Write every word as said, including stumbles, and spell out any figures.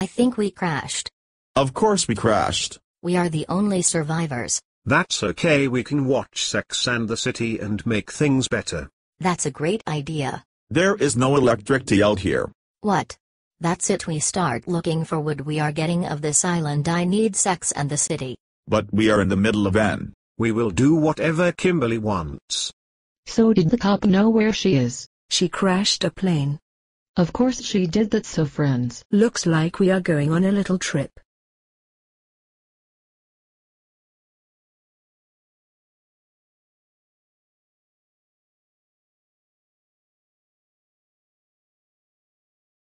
I think we crashed. Of course we crashed. We are the only survivors. That's okay, we can watch Sex and the City and make things better. That's a great idea. There is no electricity out here. What? That's it, we start looking for wood. We are getting of this island. I need Sex and the City. But we are in the middle of an. We will do whatever Kimmberly wants. So did the cop know where she is? She crashed a plane. Of course she did that, so friends. Looks like we are going on a little trip.